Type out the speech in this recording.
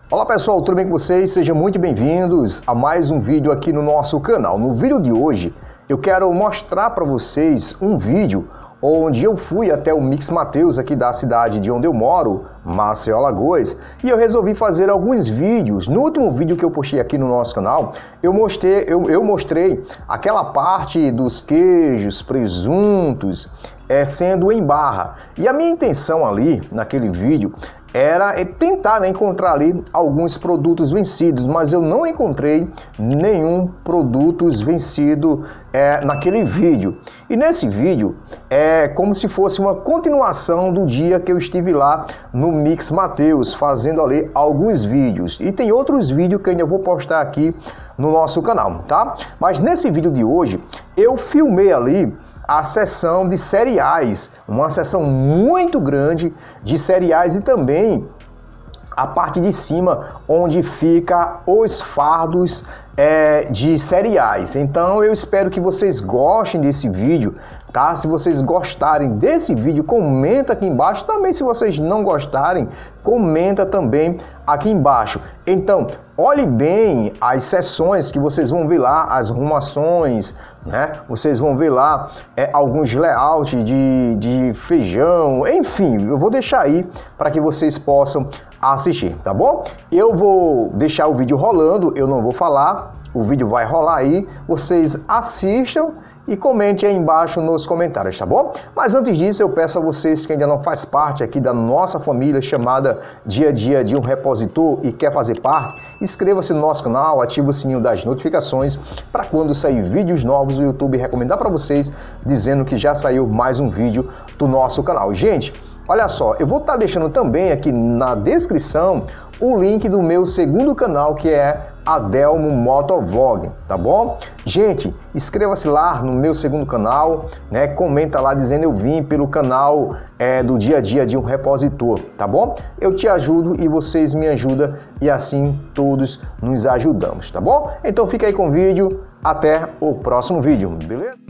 Olá pessoal, tudo bem com vocês? Sejam muito bem-vindos a mais um vídeo aqui no nosso canal. No vídeo de hoje eu quero mostrar para vocês um vídeo onde eu fui até o Mix Mateus aqui da cidade de onde eu moro, Maceió, Alagoas, e eu resolvi fazer alguns vídeos. No último vídeo que eu postei aqui no nosso canal, eu mostrei aquela parte dos queijos, presuntos, sendo em barra. E a minha intenção ali, naquele vídeo, era tentar encontrar ali alguns produtos vencidos, mas eu não encontrei nenhum produto vencido naquele vídeo. E nesse vídeo é como se fosse uma continuação do dia que eu estive lá no Mix Mateus, fazendo ali alguns vídeos. E tem outros vídeos que eu ainda vou postar aqui no nosso canal, tá? Mas nesse vídeo de hoje, eu filmei ali a seção de cereais, uma seção muito grande de cereais e também a parte de cima onde fica os fardos de cereais. Então eu espero que vocês gostem desse vídeo, tá? Se vocês gostarem desse vídeo, comenta aqui embaixo. Também se vocês não gostarem, comenta também aqui embaixo. Então, olhe bem as seções que vocês vão ver lá, as arrumações, né? Vocês vão ver lá alguns layouts de feijão, enfim, eu vou deixar aí para que vocês possam assistir, tá bom? Eu vou deixar o vídeo rolando, eu não vou falar, o vídeo vai rolar aí, vocês assistam e comente aí embaixo nos comentários, tá bom? Mas antes disso, eu peço a vocês que ainda não faz parte aqui da nossa família chamada Dia a Dia de um Repositor e quer fazer parte, inscreva-se no nosso canal, ative o sininho das notificações para quando sair vídeos novos o YouTube recomendar para vocês, dizendo que já saiu mais um vídeo do nosso canal. Gente, olha só, eu vou estar deixando também aqui na descrição o link do meu segundo canal, que é Adelmo Motovlog, tá bom? Gente, inscreva-se lá no meu segundo canal, né? Comenta lá dizendo eu vim pelo canal do Dia a Dia de um Repositor, tá bom? Eu te ajudo e vocês me ajudam e assim todos nos ajudamos, tá bom? Então fica aí com o vídeo, até o próximo vídeo, beleza?